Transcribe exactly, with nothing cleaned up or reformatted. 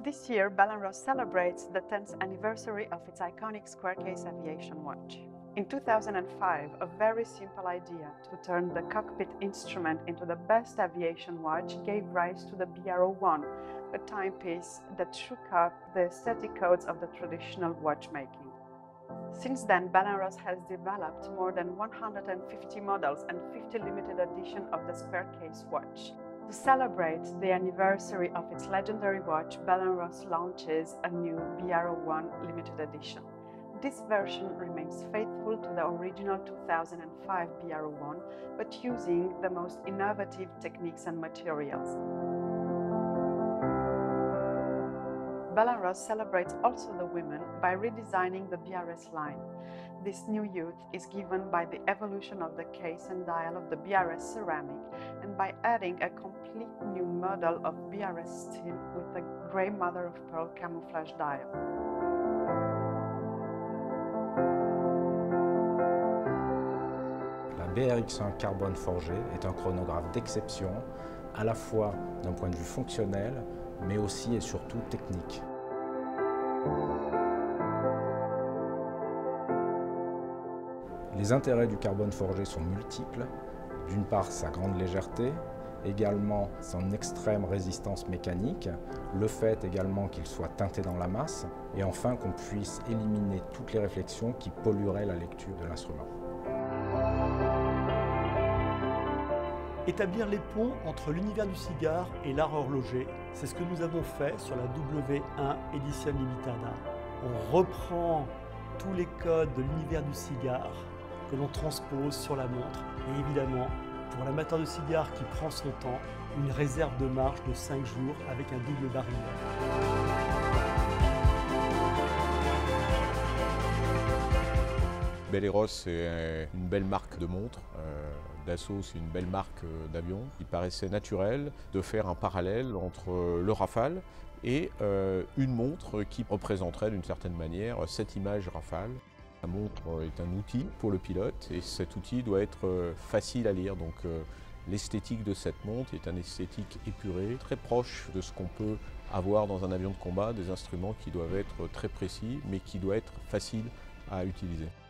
This year, Bell and Ross celebrates the tenth anniversary of its iconic square case aviation watch. In two thousand five, a very simple idea to turn the cockpit instrument into the best aviation watch gave rise to the B R O one, a timepiece that shook up the aesthetic codes of the traditional watchmaking. Since then, Bell and Ross has developed more than one hundred fifty models and fifty limited editions of the square case watch. To celebrate the anniversary of its legendary watch, Bell and Ross launches a new B R O one limited edition. This version remains faithful to the original two thousand five B R O one, but using the most innovative techniques and materials. Bell and Ross celebrates also the women by redesigning the B R S line. This new youth is given by the evolution of the case and dial of the B R S ceramic and by adding a complete new model of B R S steel with a grey mother-of-pearl camouflage dial. La B R X un carbone forgé est un chronographe d'exception, à la fois d'un point de vue fonctionnel, mais aussi et surtout technique. Les intérêts du carbone forgé sont multiples. D'une part, sa grande légèreté, également son extrême résistance mécanique, le fait également qu'il soit teinté dans la masse, et enfin qu'on puisse éliminer toutes les réflexions qui pollueraient la lecture de l'instrument. Établir les ponts entre l'univers du cigare et l'art horloger, c'est ce que nous avons fait sur la W un Edition Limitada. On reprend tous les codes de l'univers du cigare que l'on transpose sur la montre et évidemment, pour l'amateur de cigare qui prend son temps, une réserve de marche de cinq jours avec un double barillet. Bell et Ross, c'est une belle marque de montre. Euh, Dassault, c'est une belle marque d'avion. Il paraissait naturel de faire un parallèle entre le Rafale et euh, une montre qui représenterait d'une certaine manière cette image Rafale. La montre est un outil pour le pilote et cet outil doit être facile à lire. Donc euh, l'esthétique de cette montre est une esthétique épurée, très proche de ce qu'on peut avoir dans un avion de combat, des instruments qui doivent être très précis mais qui doivent être faciles à utiliser.